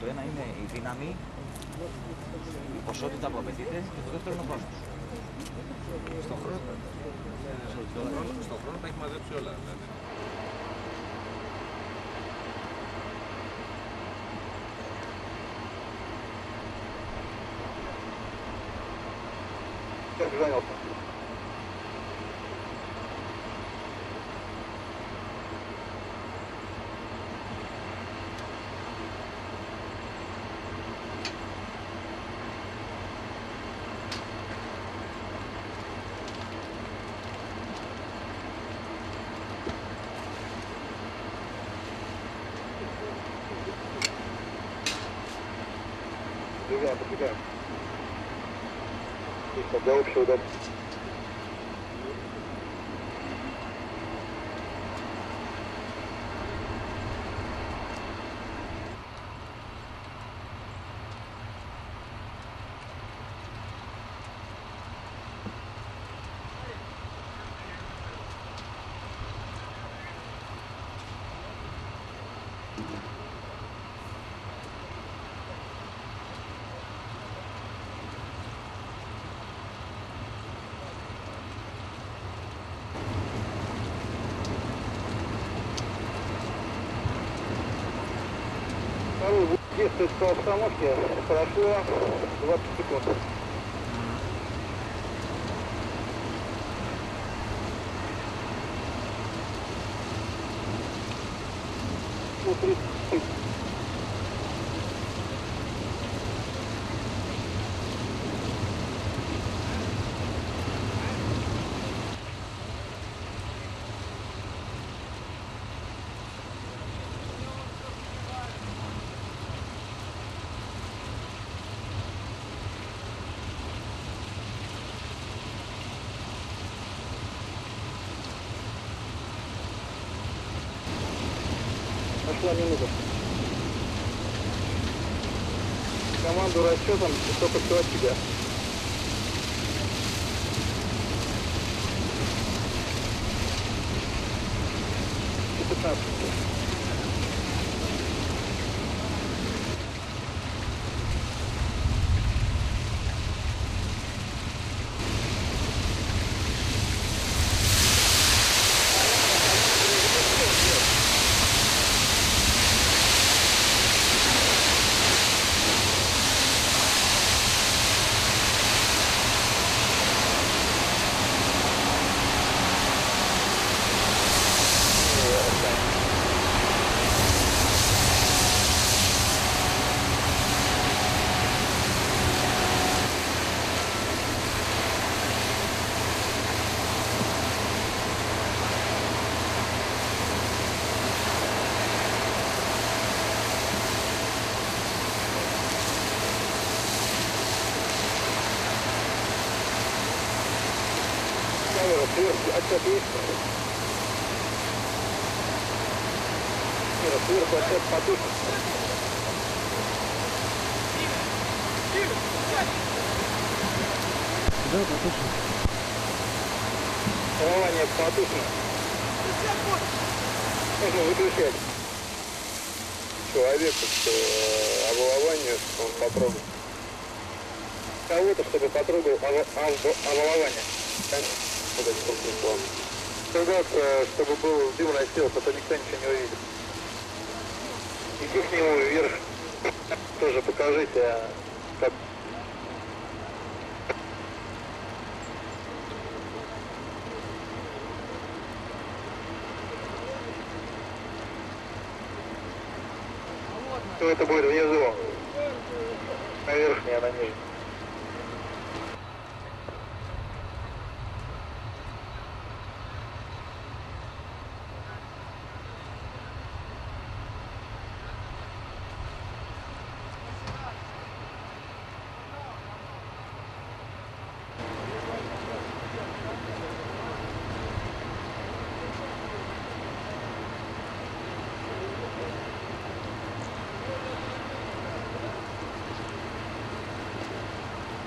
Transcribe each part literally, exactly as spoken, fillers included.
Το ένα είναι η δύναμη, η ποσότητα που απαιτείται και το δεύτερο είναι ο χρόνος. Στον χρόνο, στον χρόνο, στον χρόνο τα έχει μαζέψει όλα. Δηλαδή. Подвигаем, подвигаем. Отлично, для общего удара. Второй действует по остановке, прошло двадцать секунд. Ну, тридцать. Пошла минута. Команду расчетом только все от тебя. пятнадцать. Отчет есть? Нет, сверху отчет потушен. Да, потушен. Голование потушено. Можно выключать. Человеку с э, оболованию, он потрогал. Кого-то, чтобы потрогал оболование. Вот это прислал. Сказать, чтобы был дым расселся, то никто ничего не увидит. Иди к нему вверх. Тоже покажите, как... Ну, это будет внизу. На верхней, а на нижней.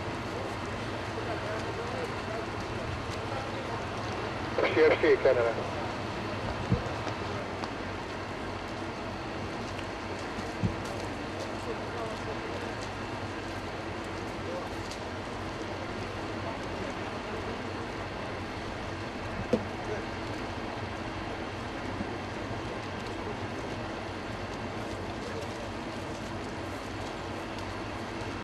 Все, все камеры.